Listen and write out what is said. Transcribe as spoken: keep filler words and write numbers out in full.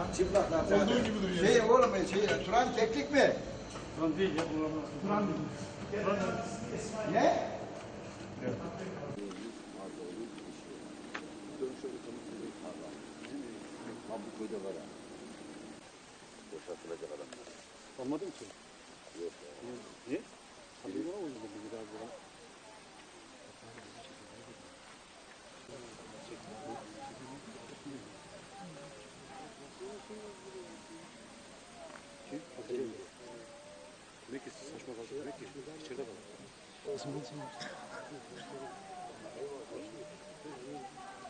Çıplaklar zaten. Olduğu gibi duruyor. Şey oğlum şey, Turan keklik mi? Turan değil ya. Turan değil. Ne? Evet. Bu köyde var ha. Boşaltılacak adam. Olmadı mı ki? Yok. Niye? Hadi bana uygun bir daha bana. Kim? Hazır mı? Demek ki saçma kaldı. Demek ki içeride kaldı.